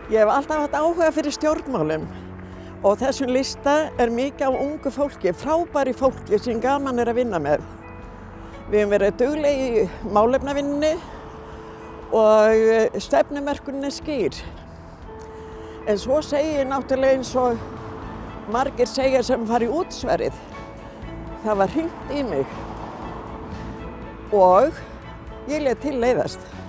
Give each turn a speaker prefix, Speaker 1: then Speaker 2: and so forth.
Speaker 1: Ég hef alltaf haft áhuga fyrir stjórnmálum og þessum lista er mikið á ungu fólki, frábæri fólki sem gaman er að vinna með. Við höfum verið dugleg í málefnavinnunni og stefnumerkunin er skýr. En svo segi ég náttúrulega eins og margir segja sem fara í útsverið. Það var hringt í mig og ég lét til leiðast.